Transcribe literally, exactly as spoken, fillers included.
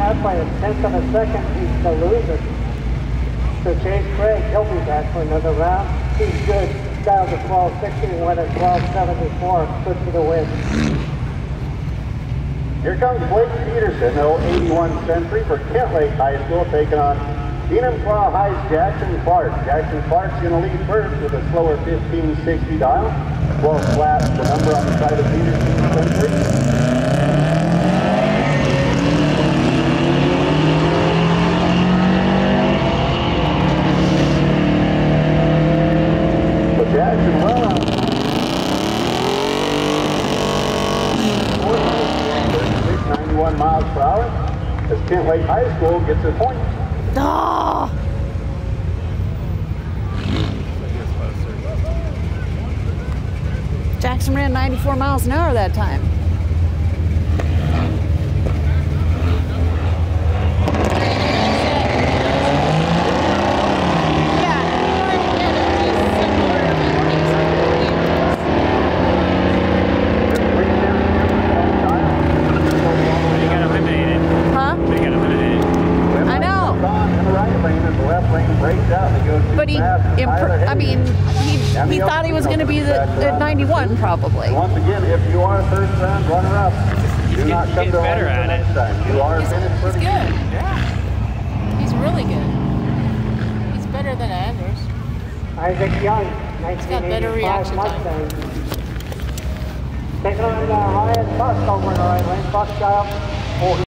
out by a tenth of a second, he's the loser. So Chase Craig, he'll be back for another round. He's good. Down to twelve sixty and went at twelve seventy-four. Good for the win. Here comes Blake Peterson, the eighty-one Century for Kent Lake High School, taking on Enumclaw High's Jackson Clark. Jackson Clark's going to lead first with a slower fifteen sixty dial. twelve flat, the number on the side of Peterson Century. Jackson well out. thirty-six, ninety-one miles per hour as Kent Lake High School gets a point. Oh. Jackson ran ninety-four miles an hour that time. But he, I mean, he, he thought he was going to be the, at ninety-one probably. Once again, if you are first round runner-up, do not come to better at it next time. You are finished He's pretty good. Yeah. He's really good. He's better than Anders. Isaac Young, He's got better reaction Mustang. Taking on uh, Ryan Busk over in the right lane. Busk got up.